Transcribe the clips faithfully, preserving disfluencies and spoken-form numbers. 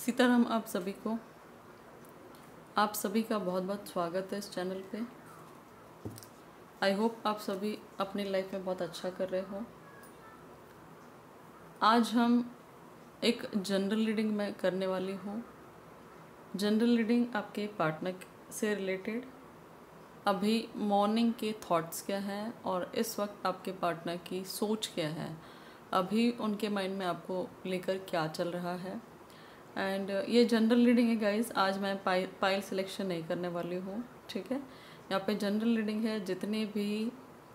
सीताराम आप सभी को आप सभी का बहुत बहुत स्वागत है इस चैनल पे। आई होप आप सभी अपनी लाइफ में बहुत अच्छा कर रहे हो। आज हम एक जनरल रीडिंग में करने वाली हूँ। जनरल रीडिंग आपके पार्टनर से रिलेटेड अभी मॉर्निंग के थॉट्स क्या हैं और इस वक्त आपके पार्टनर की सोच क्या है, अभी उनके माइंड में आपको लेकर क्या चल रहा है। एंड uh, ये जनरल रीडिंग है गाइस। आज मैं पाइल पाइल सिलेक्शन नहीं करने वाली हूँ, ठीक है। यहाँ पे जनरल रीडिंग है। जितने भी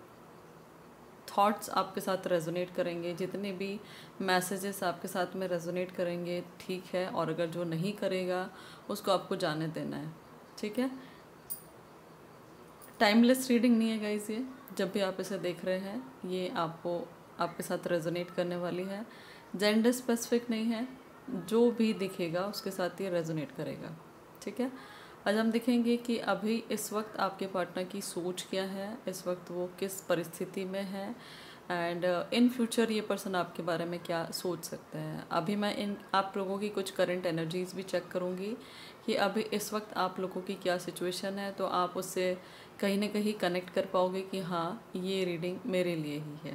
थॉट्स आपके साथ रेजोनेट करेंगे, जितने भी मैसेजेस आपके साथ में रेजोनेट करेंगे, ठीक है। और अगर जो नहीं करेगा उसको आपको जाने देना है, ठीक है। टाइमलेस रीडिंग नहीं है गाइस। ये जब भी आप इसे देख रहे हैं ये आपको आपके साथ रेजोनेट करने वाली है। जेंडर स्पेसिफिक नहीं है, जो भी दिखेगा उसके साथ ये रेजोनेट करेगा, ठीक है। आज हम देखेंगे कि अभी इस वक्त आपके पार्टनर की सोच क्या है, इस वक्त वो किस परिस्थिति में है एंड इन फ्यूचर ये पर्सन आपके बारे में क्या सोच सकते हैं। अभी मैं इन आप लोगों की कुछ करंट एनर्जीज भी चेक करूँगी कि अभी इस वक्त आप लोगों की क्या सिचुएशन है, तो आप उससे कहीं ना कहीं कनेक्ट कर पाओगे कि हाँ ये रीडिंग मेरे लिए ही है।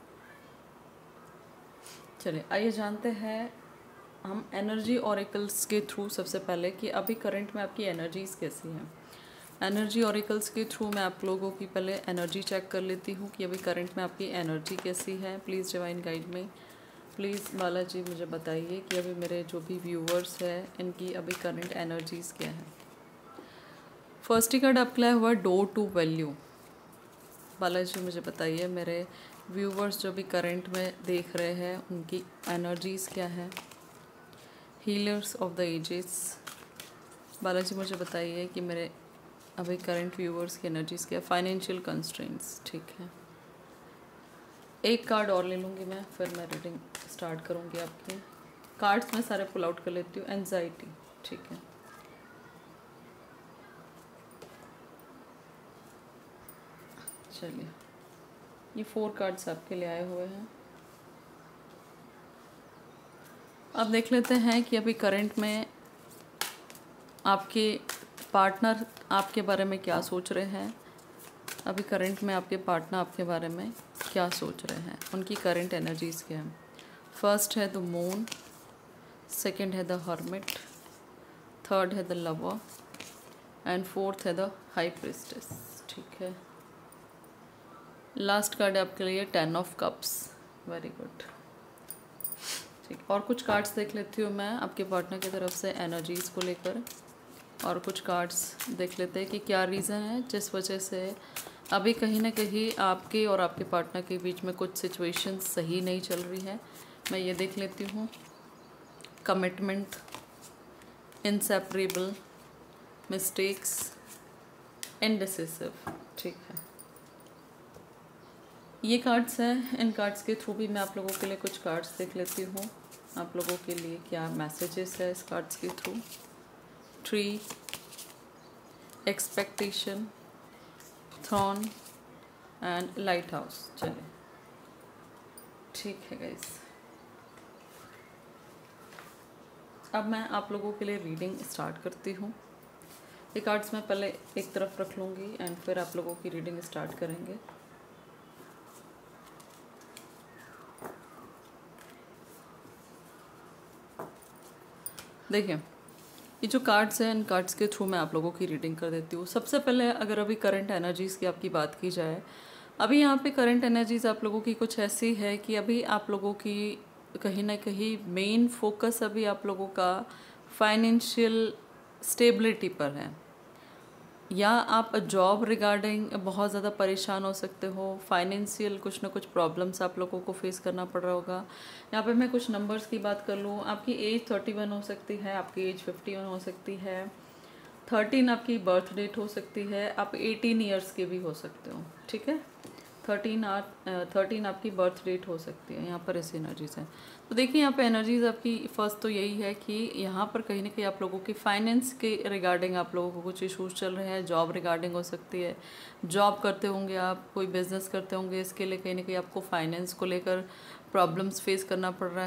चलिए आइए जानते हैं हम एनर्जी ऑरिकल्स के थ्रू सबसे पहले कि अभी करंट में आपकी एनर्जीज कैसी हैं। एनर्जी ऑरिकल्स के थ्रू मैं आप लोगों की पहले एनर्जी चेक कर लेती हूँ कि अभी करंट में आपकी एनर्जी कैसी है। प्लीज़ डिवाइन गाइड में, प्लीज़ बालाजी मुझे बताइए कि अभी मेरे जो भी व्यूअर्स हैं इनकी अभी करंट एनर्जीज क्या है। फर्स्ट ही कार्ड आपका हुआ डोर टू वैल्यू। बालाजी मुझे बताइए मेरे व्यूअर्स जो भी करंट में देख रहे हैं उनकी एनर्जीज क्या है। Healers of the ages, Balaji मुझे बताइए कि मेरे अभी करंट व्यूअर्स की एनर्जीज क्या है। फाइनेंशियल कंस्ट्रेंट्स, ठीक है। एक कार्ड और ले लूँगी मैं, फिर मैं रीडिंग स्टार्ट करूँगी आपकी। कार्ड्स मैं सारे पुल आउट कर लेती हूँ। एंजाइटी, ठीक है। चलिए ये फोर कार्ड्स आपके लिए आए हुए हैं। अब देख लेते हैं कि अभी करंट में आपके पार्टनर आपके बारे में क्या सोच रहे हैं। अभी करंट में आपके पार्टनर आपके बारे में क्या सोच रहे हैं, उनकी करंट एनर्जीज क्या हैं। फर्स्ट है द मून, सेकंड है द हर्मिट, थर्ड है द लवर एंड फोर्थ है द हाई प्रिस्टेस, ठीक है। लास्ट कार्ड है आपके लिए ten of cups. Very good, ठीक। और कुछ कार्ड्स देख लेती हूँ मैं आपके पार्टनर की तरफ से एनर्जीज़ को लेकर, और कुछ कार्ड्स देख लेते हैं कि क्या रीज़न है जिस वजह से अभी कहीं ना कहीं आपके और आपके पार्टनर के बीच में कुछ सिचुएशंस सही नहीं चल रही है। मैं ये देख लेती हूँ। कमिटमेंट, इनसेपरेबल, मिस्टेक्स, इनडिसिसिव, ठीक है। ये कार्ड्स हैं। इन कार्ड्स के थ्रू भी मैं आप लोगों के लिए कुछ कार्ड्स देख लेती हूँ। आप लोगों के लिए क्या मैसेजेस है इस कार्ड्स के through. Tree, expectation, throne and lighthouse. चलिए ठीक है गाइस, अब मैं आप लोगों के लिए रीडिंग स्टार्ट करती हूँ। ये कार्ड्स मैं पहले एक तरफ रख लूँगी एंड फिर आप लोगों की रीडिंग स्टार्ट करेंगे। देखिए ये जो कार्ड्स हैं इन कार्ड्स के थ्रू मैं आप लोगों की रीडिंग कर देती हूँ। सबसे पहले अगर अभी करंट एनर्जीज़ की आपकी बात की जाए, अभी यहाँ पे करंट एनर्जीज़ आप लोगों की कुछ ऐसी है कि अभी आप लोगों की कहीं ना कहीं मेन फोकस अभी आप लोगों का फाइनेंशियल स्टेबिलिटी पर है, या आप जॉब रिगार्डिंग बहुत ज़्यादा परेशान हो सकते हो। फाइनेंशियल कुछ ना कुछ प्रॉब्लम्स आप लोगों को फेस करना पड़ रहा होगा। यहाँ पे मैं कुछ नंबर्स की बात कर लूँ, आपकी एज थर्टी वन हो सकती है, आपकी एज फिफ्टी वन हो सकती है, थर्टीन आपकी बर्थ डेट हो सकती है, आप एटीन ईयर्स के भी हो सकते हो, ठीक है। थर्टीन आर थर्टीन आपकी बर्थ डेट हो सकती है। यहाँ पर ऐसी एनर्जीज हैं। तो देखिए यहाँ पे एनर्जीज आपकी फर्स्ट तो यही है कि यहाँ पर कहीं ना कहीं आप लोगों की फाइनेंस के रिगार्डिंग आप लोगों को कुछ इशूज़ चल रहे हैं। जॉब रिगार्डिंग हो सकती है, जॉब करते होंगे आप, कोई बिजनेस करते होंगे, इसके लिए कहीं ना कहीं आपको फाइनेंस को लेकर प्रॉब्लम्स फेस करना पड़ रहा है।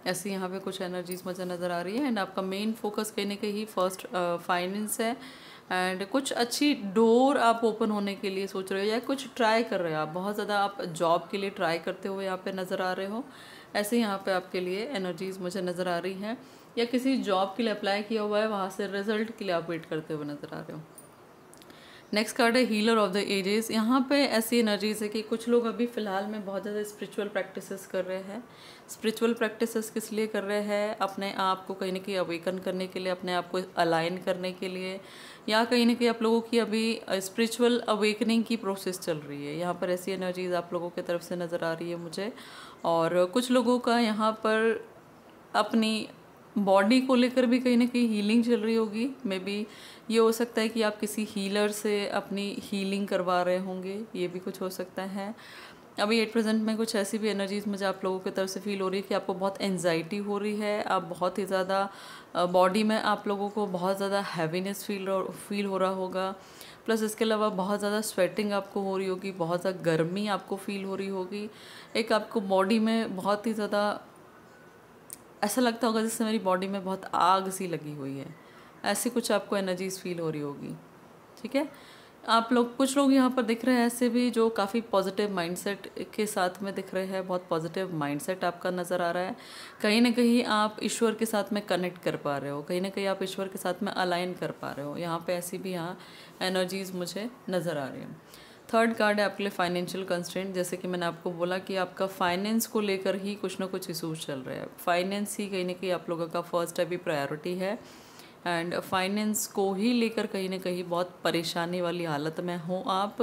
ऐसे यहाँ पे कुछ एनर्जीज मुझे नज़र आ रही है। एंड आपका मेन फोकस कहीं ना कहीं फर्स्ट फाइनेंस है। एंड कुछ अच्छी डोर आप ओपन होने के लिए सोच रहे हो या कुछ ट्राई कर रहे हो आप, बहुत ज़्यादा आप जॉब के लिए ट्राई करते हुए यहाँ पे नज़र आ रहे हो। ऐसे यहाँ पे आपके लिए एनर्जीज मुझे नज़र आ रही हैं, या किसी जॉब के लिए अप्लाई किया हुआ है, वहाँ से रिजल्ट के लिए आप वेट करते हुए नज़र आ रहे हो। नेक्स्ट कार्ड है हीलर ऑफ द एजेस। यहाँ पे ऐसी एनर्जीज है कि कुछ लोग अभी फ़िलहाल में बहुत ज़्यादा स्पिरिचुअल प्रैक्टिसेस कर रहे हैं। स्पिरिचुअल प्रैक्टिसेस किस लिए कर रहे हैं? अपने आप को कहीं ना कहीं अवेकन करने के लिए, अपने आप को अलाइन करने के लिए, या कहीं ना कहीं आप लोगों की अभी स्पिरिचुअल अवेकनिंग की प्रोसेस चल रही है। यहाँ पर ऐसी एनर्जीज आप लोगों की तरफ से नज़र आ रही है मुझे। और कुछ लोगों का यहाँ पर अपनी बॉडी को लेकर भी कहीं ना कहीं हीलिंग चल रही होगी। मे बी ये हो सकता है कि आप किसी हीलर से अपनी हीलिंग करवा रहे होंगे, ये भी कुछ हो सकता है। अभी एट प्रेजेंट में कुछ ऐसी भी एनर्जीज मुझे आप लोगों की तरफ से फील हो रही है कि आपको बहुत एंजाइटी हो रही है, आप बहुत ही ज़्यादा बॉडी में आप लोगों को बहुत ज़्यादा हैवीनेस फील फील हो रहा होगा। प्लस इसके अलावा बहुत ज़्यादा स्वेटिंग आपको हो रही होगी, बहुत ज़्यादा गर्मी आपको फील हो रही होगी। एक आपको बॉडी में बहुत ही ज़्यादा ऐसा लगता होगा जैसे मेरी बॉडी में बहुत आग सी लगी हुई है, ऐसी कुछ आपको एनर्जीज फील हो रही होगी। ठीक है, आप लोग कुछ लोग यहाँ पर दिख रहे हैं ऐसे भी जो काफ़ी पॉजिटिव माइंडसेट के साथ में दिख रहे हैं। बहुत पॉजिटिव माइंडसेट आपका नज़र आ रहा है। कहीं ना कहीं आप ईश्वर के साथ में कनेक्ट कर पा रहे हो, कहीं ना कहीं आप ईश्वर के साथ में अलाइन कर पा रहे हो। यहाँ पे ऐसी भी यहाँ एनर्जीज मुझे नज़र आ रही हैं। थर्ड कार्ड है आपके लिए फाइनेंशियल कंस्ट्रेंट। जैसे कि मैंने आपको बोला कि आपका फाइनेंस को लेकर ही कुछ ना कुछ इशूज चल रहे हैं। फाइनेंस ही कहीं ना कहीं आप लोगों का फर्स्ट अभी प्रायोरिटी है। एंड फाइनेंस को ही लेकर कहीं ना कहीं बहुत परेशानी वाली हालत में हो आप।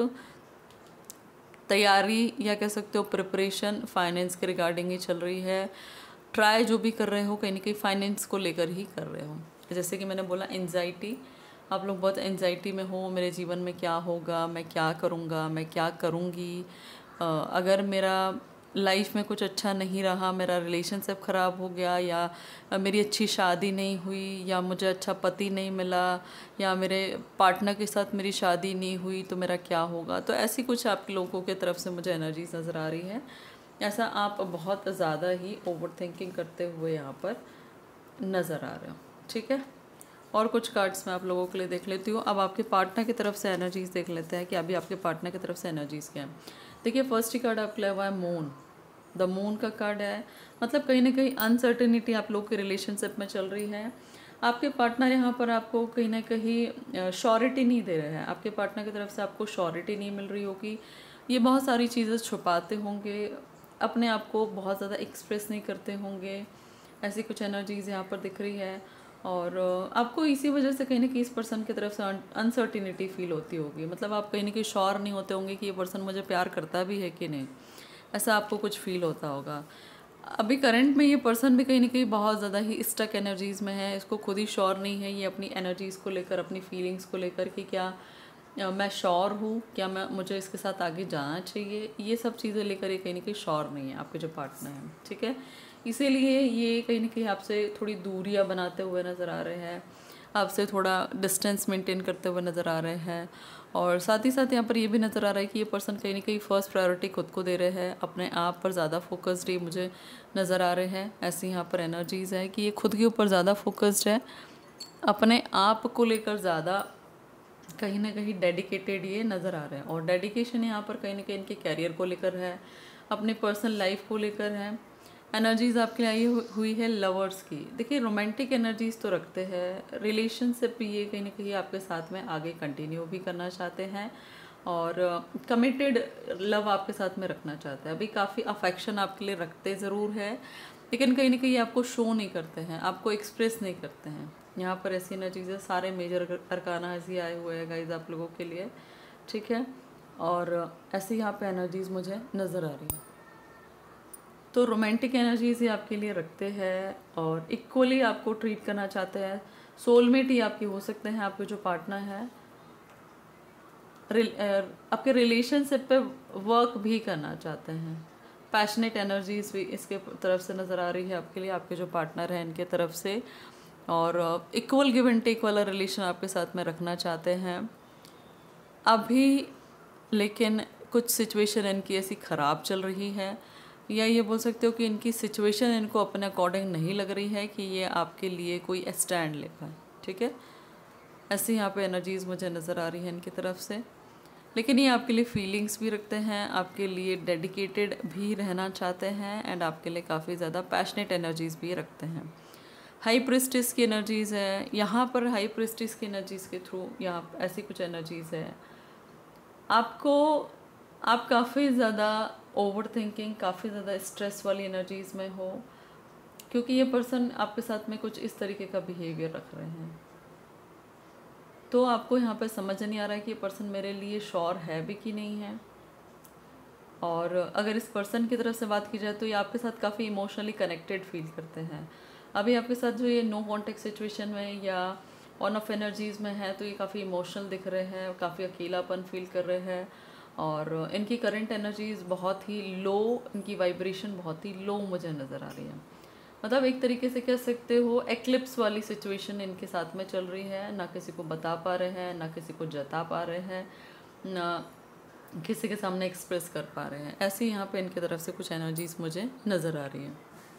तैयारी या कह सकते हो प्रिपरेशन फाइनेंस के रिगार्डिंग ही चल रही है। ट्राई जो भी कर रहे हो कहीं ना कहीं फाइनेंस को लेकर ही कर रहे हो। जैसे कि मैंने बोला एंजाइटी, आप लोग बहुत एंजाइटी में हो, मेरे जीवन में क्या होगा, मैं क्या करूँगा, मैं क्या करूँगी, अगर मेरा लाइफ में कुछ अच्छा नहीं रहा, मेरा रिलेशनशिप ख़राब हो गया, या मेरी अच्छी शादी नहीं हुई, या मुझे अच्छा पति नहीं मिला, या मेरे पार्टनर के साथ मेरी शादी नहीं हुई तो मेरा क्या होगा। तो ऐसी कुछ आप लोगों की तरफ से मुझे एनर्जीज नज़र आ रही है। ऐसा आप बहुत ज़्यादा ही ओवर थिंकिंग करते हुए यहाँ पर नज़र आ रहे हो। ठीक है, और कुछ कार्ड्स मैं आप लोगों के लिए देख लेती हूँ। अब आपके पार्टनर की तरफ से एनर्जीज देख लेते हैं कि अभी आपके पार्टनर की तरफ से एनर्जीज क्या है। देखिए, फर्स्ट ही कार्ड आपके लिए हुआ है मून। द मून का कार्ड है, मतलब कहीं ना कहीं अनसर्टेनिटी आप लोग के रिलेशनशिप में चल रही है। आपके पार्टनर यहाँ पर आपको कहीं ना कहीं श्योरिटी नहीं दे रहे हैं। आपके पार्टनर की तरफ से आपको श्योरिटी नहीं मिल रही होगी। ये बहुत सारी चीज़ें छुपाते होंगे, अपने आप को बहुत ज़्यादा एक्सप्रेस नहीं करते होंगे। ऐसी कुछ एनर्जीज यहाँ पर दिख रही है। और आपको इसी वजह से कहीं ना कहीं इस पर्सन की तरफ से अनसर्टिनिटी फील होती होगी। मतलब आप कहीं ना कहीं श्योर नहीं होते होंगे कि ये पर्सन मुझे प्यार करता भी है कि नहीं, ऐसा आपको कुछ फील होता होगा। अभी करंट में ये पर्सन भी कहीं ना कहीं बहुत ज़्यादा ही स्टक एनर्जीज़ में है। इसको खुद ही श्योर नहीं है ये अपनी एनर्जीज़ को लेकर, अपनी फीलिंग्स को लेकर कि क्या मैं श्योर हूँ, क्या मैं मुझे इसके साथ आगे जाना चाहिए, ये सब चीज़ें लेकर ये कहीं ना कहीं श्योर नहीं है आपके जो पार्टनर हैं। ठीक है, इसीलिए ये कहीं ना कहीं आपसे थोड़ी दूरियां बनाते हुए नज़र आ रहे हैं, आपसे थोड़ा डिस्टेंस मेंटेन करते हुए नज़र आ रहे हैं। और साथ ही साथ यहाँ पर ये भी नज़र आ रहा है कि ये पर्सन कहीं ना कहीं फर्स्ट प्रायोरिटी खुद को दे रहे हैं, अपने आप पर ज़्यादा फोकस्ड ये मुझे नज़र आ रहे हैं। ऐसी यहाँ पर एनर्जीज़ है कि ये खुद के ऊपर ज़्यादा फोकस्ड है, अपने आप को लेकर ज़्यादा कहीं ना कहीं डेडिकेटेड ये नज़र आ रहे हैं। और डेडिकेशन यहाँ पर कहीं ना कहीं इनके कैरियर को लेकर है, अपने पर्सनल लाइफ को लेकर है। एनर्जीज आपके लिए आई हुई है लवर्स की। देखिए, रोमांटिक एनर्जीज तो रखते हैं, रिलेशनशिप भी ये कहीं ना कहीं आपके साथ में आगे कंटिन्यू भी करना चाहते हैं, और कमिटेड लव आपके साथ में रखना चाहते हैं। अभी काफ़ी अफेक्शन आपके लिए रखते ज़रूर है, लेकिन कहीं ना कहीं आपको शो नहीं करते हैं, आपको एक्सप्रेस नहीं करते हैं। यहाँ पर ऐसी एनर्जीज है, सारे मेजर अरकाना ऐसे आए हुए हैं गाइज आप लोगों के लिए। ठीक है, और ऐसी यहाँ पे एनर्जीज मुझे नज़र आ रही है। तो रोमांटिक एनर्जीज ही आपके लिए रखते हैं और इक्वली आपको ट्रीट करना चाहते हैं। सोलमेट ही आपके हो सकते हैं, आपके जो पार्टनर है, आपके रिलेशनशिप पे वर्क भी करना चाहते हैं। पैशनेट एनर्जीज भी इसके तरफ से नज़र आ रही है आपके लिए, आपके जो पार्टनर हैं इनके तरफ से। और इक्वल गिव एंड टेक वाला रिलेशन आपके साथ में रखना चाहते हैं अभी, लेकिन कुछ सिचुएशन इनकी ऐसी ख़राब चल रही है या ये बोल सकते हो कि इनकी सिचुएशन इनको अपने अकॉर्डिंग नहीं लग रही है कि ये आपके लिए कोई स्टैंड ले पाए, ठीक है। ऐसी यहाँ पे एनर्जीज़ मुझे नज़र आ रही है इनकी तरफ से। लेकिन ये आपके लिए फीलिंग्स भी रखते हैं, आपके लिए डेडिकेटेड भी रहना चाहते हैं एंड आपके लिए काफ़ी ज़्यादा पैशनेट एनर्जीज़ भी रखते हैं। हाई प्रिस्टिस की एनर्जीज़ है यहाँ पर। हाई प्रिस्टिस की एनर्जीज़ के थ्रू यहाँ ऐसी कुछ एनर्जीज़ है, आपको आप काफ़ी ज़्यादा ओवर थिंकिंग, काफ़ी ज़्यादा स्ट्रेस वाली एनर्जीज़ में हो, क्योंकि ये पर्सन आपके साथ में कुछ इस तरीके का बिहेवियर रख रहे हैं। तो आपको यहाँ पर समझ नहीं आ रहा है कि ये पर्सन मेरे लिए श्योर है भी कि नहीं है। और अगर इस पर्सन की तरफ से बात की जाए तो ये आपके साथ काफ़ी इमोशनली कनेक्टेड फील करते हैं। अभी आपके साथ जो ये नो कॉन्टेक्ट सिचुएशन में या ऑन ऑफ एनर्जीज़ में है तो ये काफ़ी इमोशनल दिख रहे हैं, काफ़ी अकेलापन फील कर रहे हैं और इनकी करंट एनर्जीज़ बहुत ही लो, इनकी वाइब्रेशन बहुत ही लो मुझे नज़र आ रही है। मतलब एक तरीके से कह सकते हो एक्लिप्स वाली सिचुएशन इनके साथ में चल रही है। ना किसी को बता पा रहे हैं, ना किसी को जता पा रहे हैं, ना किसी के सामने एक्सप्रेस कर पा रहे हैं। ऐसी यहाँ पे इनकी तरफ से कुछ एनर्जीज़ मुझे नज़र आ रही हैं।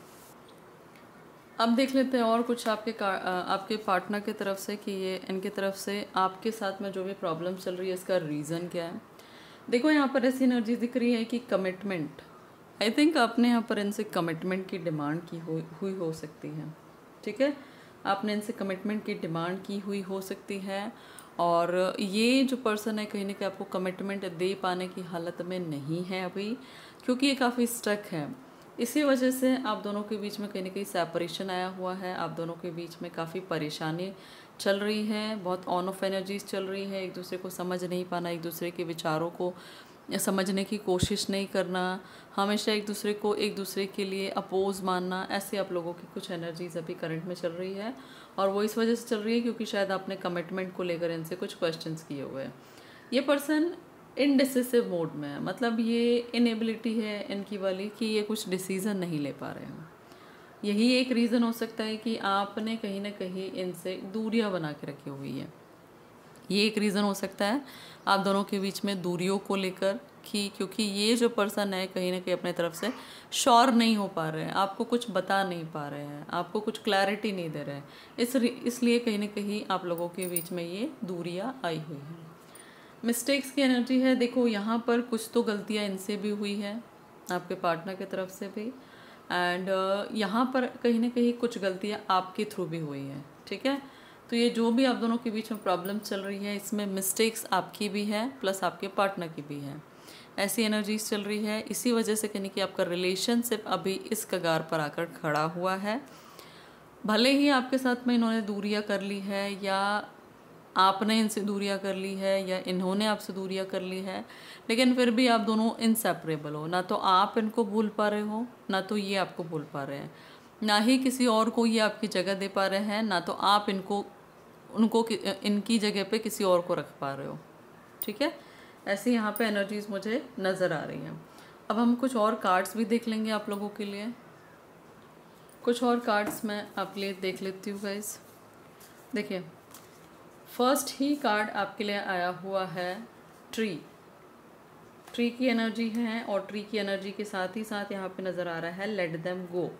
अब देख लेते हैं और कुछ आपके आपके पार्टनर की तरफ से कि ये इनकी तरफ से आपके साथ में जो भी प्रॉब्लम चल रही है इसका रीज़न क्या है। देखो यहाँ पर ऐसी एनर्जी दिख रही है कि कमिटमेंट, आई थिंक आपने यहाँ पर इनसे कमिटमेंट की डिमांड की हुई हुई हो सकती है, ठीक है। आपने इनसे कमिटमेंट की डिमांड की हुई हो सकती है और ये जो पर्सन है कहीं ना कहीं आपको कमिटमेंट दे पाने की हालत में नहीं है अभी, क्योंकि ये काफ़ी स्टक है। इसी वजह से आप दोनों के बीच में कहीं ना कहीं सेपरेशन आया हुआ है। आप दोनों के बीच में काफ़ी परेशानी चल रही है, बहुत ऑन ऑफ एनर्जीज चल रही है। एक दूसरे को समझ नहीं पाना, एक दूसरे के विचारों को समझने की कोशिश नहीं करना, हमेशा एक दूसरे को एक दूसरे के लिए अपोज मानना, ऐसे आप लोगों की कुछ एनर्जीज अभी करंट में चल रही है। और वो इस वजह से चल रही है क्योंकि शायद आपने कमिटमेंट को लेकर इनसे कुछ क्वेश्चंस किए हुए हैं। ये पर्सन इनडिसिसिव मोड में है, मतलब ये इनएबिलिटी है इनकी वाली कि ये कुछ डिसीज़न नहीं ले पा रहे हैं। यही एक रीज़न हो सकता है कि आपने कहीं ना कहीं इनसे दूरियां बना के रखी हुई है। ये एक रीज़न हो सकता है आप दोनों के बीच में दूरियों को लेकर कि क्योंकि ये जो पर्सन है कहीं ना कहीं अपने तरफ से श्योर नहीं हो पा रहे हैं, आपको कुछ बता नहीं पा रहे हैं, आपको कुछ क्लैरिटी नहीं दे रहे हैं। इस इसलिए कहीं ना कहीं आप लोगों के बीच में ये दूरियां आई हुई हैं। मिस्टेक्स की एनर्जी है। देखो यहाँ पर कुछ तो गलतियाँ इनसे भी हुई है, आपके पार्टनर की तरफ से भी, एंड uh, यहाँ पर कहीं ना कहीं कुछ गलतियाँ आपके थ्रू भी हुई हैं, ठीक है। तो ये जो भी आप दोनों के बीच में प्रॉब्लम चल रही है इसमें मिस्टेक्स आपकी भी है प्लस आपके पार्टनर की भी है, ऐसी एनर्जीज चल रही है। इसी वजह से कहीं कि आपका रिलेशनशिप अभी इस कगार पर आकर खड़ा हुआ है। भले ही आपके साथ में इन्होंने दूरियां कर ली है या आपने इनसे दूरियां कर ली है या इन्होंने आपसे दूरियां कर ली है, लेकिन फिर भी आप दोनों इनसेपरेबल हो। ना तो आप इनको भूल पा रहे हो, ना तो ये आपको भूल पा रहे हैं, ना ही किसी और को ये आपकी जगह दे पा रहे हैं, ना तो आप इनको उनको इनकी जगह पे किसी और को रख पा रहे हो, ठीक है। ऐसी यहाँ पे एनर्जीज मुझे नज़र आ रही हैं। अब हम कुछ और कार्ड्स भी देख लेंगे आप लोगों के लिए। कुछ और कार्ड्स मैं आपके लिए देख लेती हूँ गाइस। देखिए फर्स्ट ही कार्ड आपके लिए आया हुआ है ट्री। ट्री की एनर्जी है और ट्री की एनर्जी के साथ ही साथ यहाँ पे नज़र आ रहा है let them go.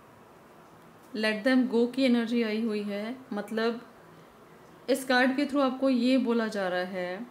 Let them go की एनर्जी आई हुई है। मतलब इस कार्ड के थ्रू आपको ये बोला जा रहा है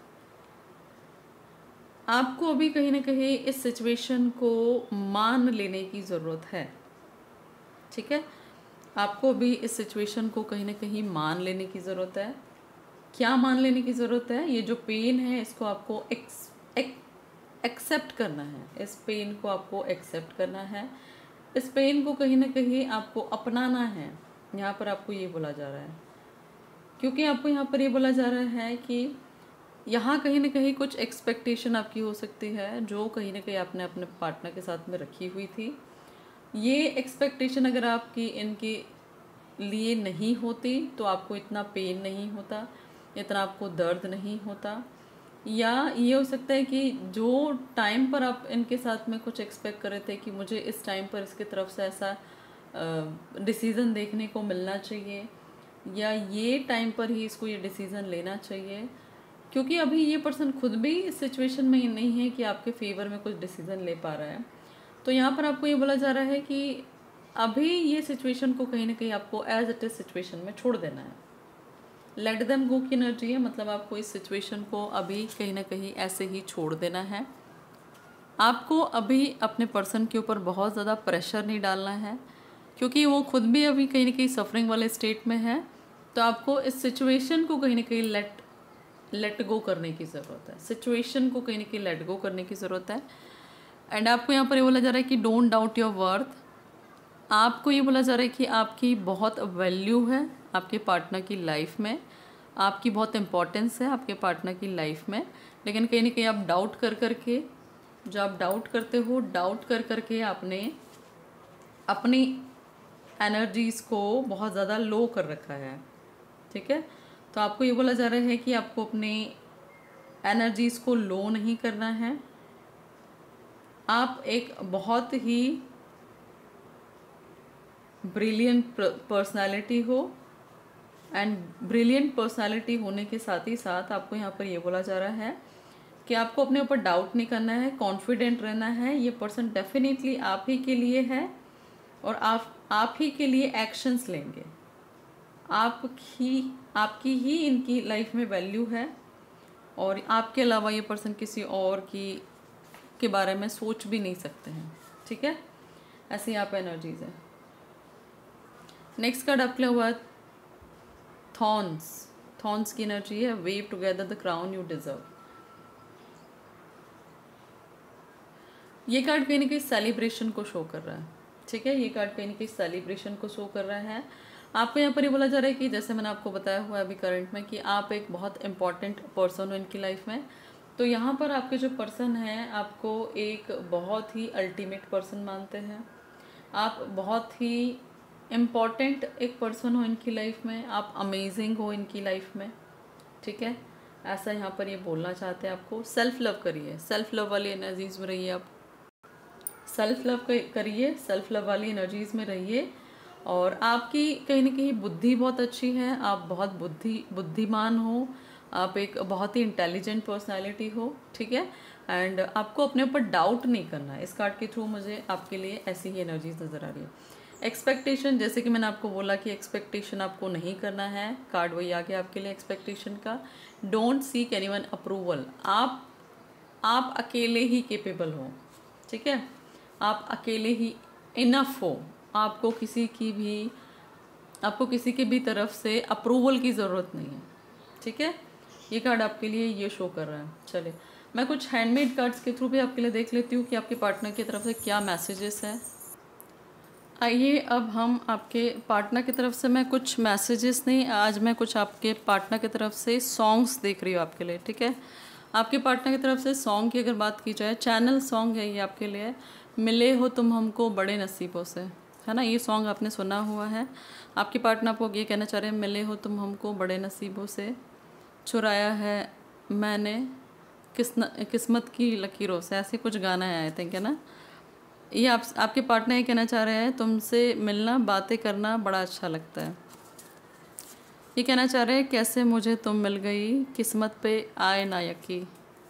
आपको अभी कहीं ना कहीं इस सिचुएशन को मान लेने की ज़रूरत है, ठीक है। आपको अभी इस सिचुएशन को कहीं ना कहीं मान लेने की ज़रूरत है। क्या मान लेने की ज़रूरत है? ये जो पेन है इसको आपको एक्स एक, एक्सेप्ट करना है। इस पेन को आपको एक्सेप्ट करना है। इस पेन को कहीं ना कहीं आपको अपनाना है। यहाँ पर आपको ये बोला जा रहा है, क्योंकि आपको यहाँ पर ये बोला जा रहा है कि यहाँ कहीं ना कहीं कुछ एक्सपेक्टेशन आपकी हो सकती है जो कहीं ना कहीं आपने अपने पार्टनर के साथ में रखी हुई थी। ये एक्सपेक्टेशन अगर आपकी इनके लिए नहीं होती तो आपको इतना पेन नहीं होता, इतना आपको दर्द नहीं होता। या ये हो सकता है कि जो टाइम पर आप इनके साथ में कुछ एक्सपेक्ट कर रहे थे कि मुझे इस टाइम पर इसकी तरफ से ऐसा डिसीज़न देखने को मिलना चाहिए या ये टाइम पर ही इसको ये डिसीज़न लेना चाहिए, क्योंकि अभी ये पर्सन खुद भी इस सिचुएशन में नहीं है कि आपके फेवर में कुछ डिसीज़न ले पा रहा है। तो यहाँ पर आपको ये बोला जा रहा है कि अभी ये सिचुएशन को कहीं ना कहीं आपको एज इट इज सिचुएशन में छोड़ देना है। लेट देम गो की एनर्जी है, मतलब आपको इस सिचुएशन को अभी कहीं ना कहीं ऐसे ही छोड़ देना है। आपको अभी अपने पर्सन के ऊपर बहुत ज़्यादा प्रेशर नहीं डालना है, क्योंकि वो खुद भी अभी कहीं ना कहीं सफरिंग वाले स्टेट में है। तो आपको इस सिचुएशन को कहीं ना कहीं लेट लेट गो करने की ज़रूरत है, सिचुएशन को कहीं ना कहीं लेट गो करने की ज़रूरत है। एंड आपको यहाँ पर ये बोला जा रहा है कि डोंट डाउट योर वर्थ। आपको ये बोला जा रहा है कि आपकी बहुत वैल्यू है आपके पार्टनर की लाइफ में, आपकी बहुत इम्पोर्टेंस है आपके पार्टनर की लाइफ में, लेकिन कहीं ना कहीं आप डाउट कर करके, जो आप डाउट करते हो, डाउट कर करके आपने अपनी एनर्जीज़ को बहुत ज़्यादा लो कर रखा है। ठीक है, तो आपको ये बोला जा रहा है कि आपको अपनी एनर्जीज़ को लो नहीं करना है। आप एक बहुत ही ब्रिलियंट पर्सनालिटी हो, एंड ब्रिलियंट पर्सनालिटी होने के साथ ही साथ आपको यहाँ पर ये बोला जा रहा है कि आपको अपने ऊपर डाउट नहीं करना है, कॉन्फिडेंट रहना है। ये पर्सन डेफिनेटली आप ही के लिए है और आप आप ही के लिए एक्शंस लेंगे। आप ही आपकी ही इनकी लाइफ में वैल्यू है, और आपके अलावा ये पर्सन किसी और की के बारे में सोच भी नहीं सकते हैं। ठीक है, ऐसी यहाँ पे एनर्जीज है। नेक्स्ट कार्ड आपके लिए हुआ है थॉर्न्स। थॉर्न्स की एनर्जी है weave together the crown you deserve. ये कार्ड कहीं ना कहीं सेलिब्रेशन को शो कर रहा है। ठीक है, ये कार्ड कहीं ना कहीं सेलिब्रेशन को शो कर रहा है। आपको यहाँ पर ये बोला जा रहा है कि जैसे मैंने आपको बताया हुआ है अभी करंट में कि आप एक बहुत इंपॉर्टेंट पर्सन हो इनकी लाइफ में। तो यहाँ पर आपके जो पर्सन हैं आपको एक बहुत ही अल्टीमेट पर्सन मानते हैं, आप बहुत ही इम्पॉर्टेंट एक पर्सन हो इनकी लाइफ में, आप अमेजिंग हो इनकी लाइफ में। ठीक है, ऐसा यहाँ पर ये बोलना चाहते हैं आपको। सेल्फ लव करिए, सेल्फ लव वाली एनर्जीज में रहिए, आप सेल्फ लव करिए, सेल्फ लव वाली एनर्जीज में रहिए। और आपकी कहीं ना कहीं बुद्धि बहुत अच्छी है, आप बहुत बुद्धि बुद्धिमान हो, आप एक बहुत ही इंटेलिजेंट पर्सनालिटी हो। ठीक है, एंड आपको अपने ऊपर डाउट नहीं करना है। इस कार्ड के थ्रू मुझे आपके लिए ऐसी ही एनर्जीज नज़र आ रही है। एक्सपेक्टेशन, जैसे कि मैंने आपको बोला कि एक्सपेक्टेशन आपको नहीं करना है, कार्ड वही आ गया आपके लिए एक्सपेक्टेशन का। डोंट सीक एनीवन अप्रूवल, आप आप अकेले ही केपेबल हो। ठीक है, आप अकेले ही इनफ हो, आपको किसी की भी आपको किसी की भी तरफ से अप्रूवल की ज़रूरत नहीं है। ठीक है, ये कार्ड आपके लिए ये शो कर रहा है। चलिए मैं कुछ हैंडमेड कार्ड्स के थ्रू भी आपके लिए देख लेती हूँ कि आपके पार्टनर की तरफ से क्या मैसेजेस हैं। आइए अब हम आपके पार्टनर की तरफ से, मैं कुछ मैसेजेस नहीं, आज मैं कुछ आपके पार्टनर की तरफ से सॉन्ग्स देख रही हूँ आपके लिए। ठीक है, आपके पार्टनर की तरफ से सॉन्ग की अगर बात की जाए, चैनल सॉन्ग है ये आपके लिए। मिले हो तुम हमको बड़े नसीबों से, है ना, ये सॉन्ग आपने सुना हुआ है। आपके पार्टनर आपको ये कहना चाह रहे हैं, मिले हो तुम हमको बड़े नसीबों से, चुराया है मैंने किस्न किस्मत की लकीरों से, ऐसे कुछ गाना है आई थिंक, है ना। ये आप आपके पार्टनर ये कहना चाह रहे हैं, तुमसे मिलना बातें करना बड़ा अच्छा लगता है। ये कहना चाह रहे हैं, कैसे मुझे तुम मिल गई, किस्मत पे आए ना यकी।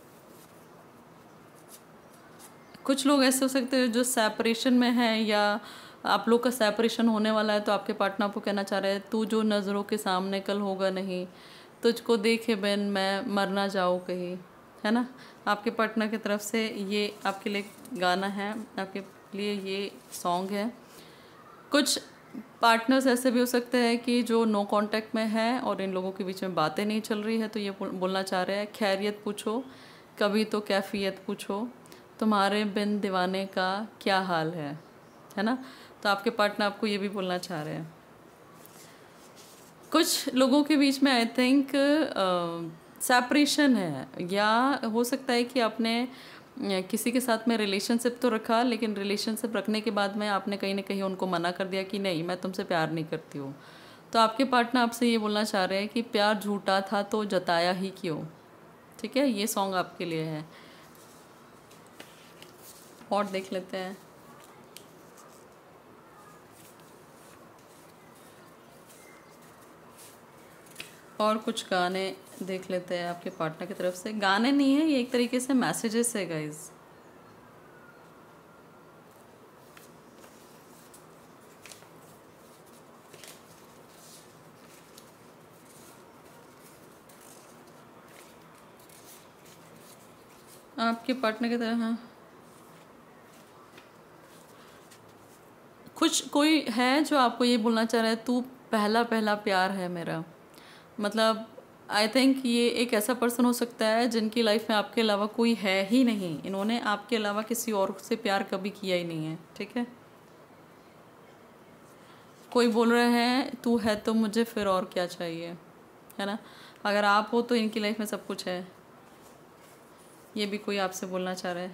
कुछ लोग ऐसे हो सकते हैं जो सेपरेशन में हैं, या आप लोग का सेपरेशन होने वाला है, तो आपके पार्टनर आपको कहना चाह रहे हैं, तू जो नज़रों के सामने कल होगा नहीं, तुझको देखे बिन मैं मर ना जाऊँ कहीं, है ना। आपके पार्टनर की तरफ से ये आपके लिए गाना है, आपके लिए ये सॉन्ग है। कुछ पार्टनर्स ऐसे भी हो सकते हैं कि जो नो कांटेक्ट में है और इन लोगों के बीच में बातें नहीं चल रही है, तो ये बोलना चाह रहे हैं, खैरियत पूछो कभी तो कैफियत पूछो, तुम्हारे बिन दीवाने का क्या हाल है, है ना। तो आपके पार्टनर आपको ये भी बोलना चाह रहे हैं। कुछ लोगों के बीच में आई थिंक सेपरेशन है, या हो सकता है कि आपने किसी के साथ में रिलेशनशिप तो रखा, लेकिन रिलेशनशिप रखने के बाद में आपने कहीं ना कहीं उनको मना कर दिया कि नहीं मैं तुमसे प्यार नहीं करती हूँ। तो आपके पार्टनर आपसे ये बोलना चाह रहे हैं कि प्यार झूठा था तो जताया ही क्यों। ठीक है, ये सॉन्ग आपके लिए है। और देख लेते हैं। और कुछ गाने देख लेते हैं आपके पार्टनर की तरफ से। गाने नहीं है ये, एक तरीके से मैसेजेस है गाइज। आपके पार्टनर की तरह हाँ कुछ कोई है जो आपको ये बोलना चाह रहा है तू पहला पहला प्यार है मेरा। मतलब आई थिंक ये एक ऐसा पर्सन हो सकता है जिनकी लाइफ में आपके अलावा कोई है ही नहीं, इन्होंने आपके अलावा किसी और से प्यार कभी किया ही नहीं है, ठीक है। कोई बोल रहे हैं तू है तो मुझे फिर और क्या चाहिए, है ना। अगर आप हो तो इनकी लाइफ में सब कुछ है, ये भी कोई आपसे बोलना चाह रहा है।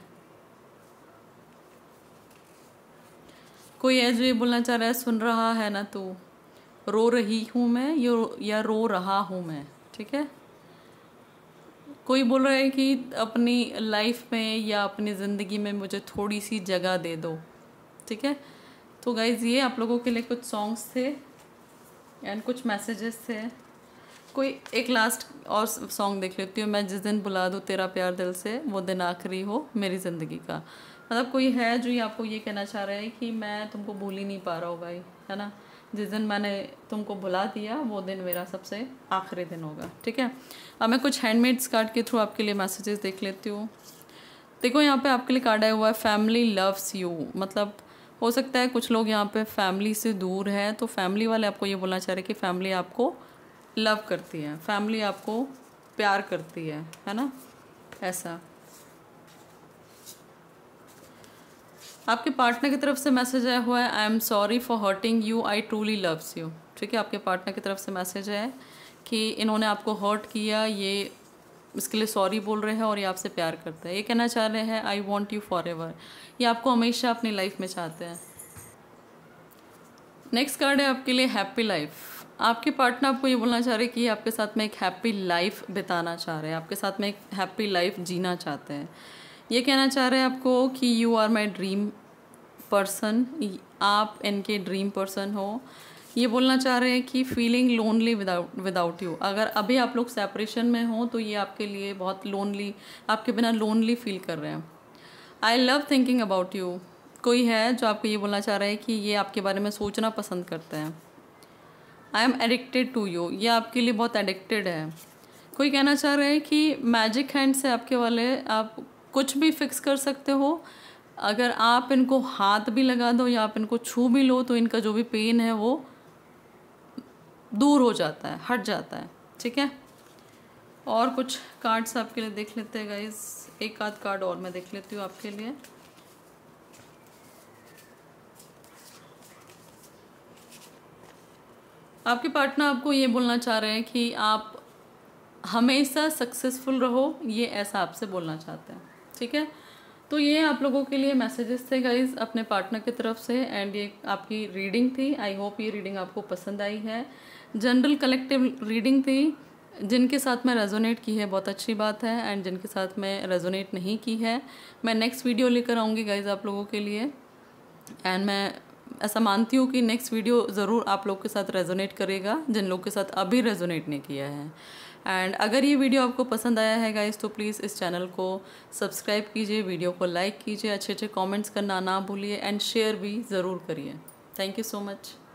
कोई है जो ये बोलना चाह रहा है सुन रहा है ना तू, रो रही हूँ मैं या रो रहा हूँ मैं, ठीक है। कोई बोल रहा है कि अपनी लाइफ में या अपनी ज़िंदगी में मुझे थोड़ी सी जगह दे दो, ठीक है। तो गाइज़ ये आप लोगों के लिए कुछ सॉन्ग्स थे एंड कुछ मैसेजेस थे। कोई एक लास्ट और सॉन्ग देख लेती हूँ, मैं जिस दिन बुला दूँ तेरा प्यार दिल से वो दिन आखिरी हो मेरी ज़िंदगी का। मतलब कोई है जो ये आपको ये कहना चाह रहा है कि मैं तुमको भूल ही नहीं पा रहा हूँ भाई, है ना। जिस दिन मैंने तुमको भुला दिया वो दिन मेरा सबसे आखिरी दिन होगा, ठीक है। अब मैं कुछ हैंडमेड्स कार्ड के थ्रू आपके लिए मैसेजेस देख लेती हूँ। देखो यहाँ पे आपके लिए कार्ड आया हुआ है फैमिली लव्स यू। मतलब हो सकता है कुछ लोग यहाँ पे फैमिली से दूर हैं, तो फैमिली वाले आपको ये बोलना चाह रहे हैं कि फैमिली आपको लव करती है, फैमिली आपको प्यार करती है, है ना। ऐसा आपके पार्टनर की तरफ से मैसेज आया हुआ है I am sorry for hurting you I truly loves you, ठीक है। आपके पार्टनर की तरफ से मैसेज है कि इन्होंने आपको हर्ट किया, ये इसके लिए सॉरी बोल रहे हैं और ये आपसे प्यार करते हैं। ये कहना चाह रहे हैं I want you forever, ये आपको हमेशा अपनी लाइफ में चाहते हैं। नेक्स्ट कार्ड है आपके लिए हैप्पी लाइफ। आपके पार्टनर आपको ये बोलना चाह रहे हैं कि ये आपके साथ में एक हैप्पी लाइफ बिताना चाह रहे हैं, आपके साथ में एक हैप्पी लाइफ जीना चाहते हैं। ये कहना चाह रहे हैं आपको कि you are my dream person, आप इनके ड्रीम पर्सन हो। ये बोलना चाह रहे हैं कि feeling lonely without without you, अगर अभी आप लोग सेपरेशन में हो तो ये आपके लिए बहुत लोनली, आपके बिना लोनली फील कर रहे हैं। I love thinking about you, कोई है जो आपको ये बोलना चाह रहा है कि ये आपके बारे में सोचना पसंद करते हैं। I am addicted to you, ये आपके लिए बहुत एडिक्टेड है। कोई कहना चाह रहे हैं कि मैजिक हैंड से आपके वाले आप कुछ भी फिक्स कर सकते हो, अगर आप इनको हाथ भी लगा दो या आप इनको छू भी लो तो इनका जो भी पेन है वो दूर हो जाता है, हट जाता है, ठीक है। और कुछ कार्ड्स आपके लिए देख लेते हैं गाइस, एक आध कार्ड और मैं देख लेती हूँ आपके लिए। आपके पार्टनर आपको ये बोलना चाह रहे हैं कि आप हमेशा सक्सेसफुल रहो, ये ऐसा आपसे बोलना चाहते हैं, ठीक है। तो ये आप लोगों के लिए मैसेजेस थे गाइज अपने पार्टनर की तरफ से एंड ये आपकी रीडिंग थी। आई होप ये रीडिंग आपको पसंद आई है। जनरल कलेक्टिव रीडिंग थी, जिनके साथ मैं रेजोनेट की है बहुत अच्छी बात है एंड जिनके साथ मैं रेजोनेट नहीं की है मैं नेक्स्ट वीडियो लेकर आऊँगी गाइज आप लोगों के लिए। एंड मैं ऐसा मानती हूँ कि नेक्स्ट वीडियो ज़रूर आप लोग के साथ रेजोनेट करेगा जिन लोग के साथ अभी रेजोनेट नहीं किया है। एंड अगर ये वीडियो आपको पसंद आया है गाइस तो प्लीज़ इस चैनल को सब्सक्राइब कीजिए, वीडियो को लाइक कीजिए, अच्छे अच्छे कमेंट्स करना ना भूलिए एंड शेयर भी ज़रूर करिए। Thank you so much.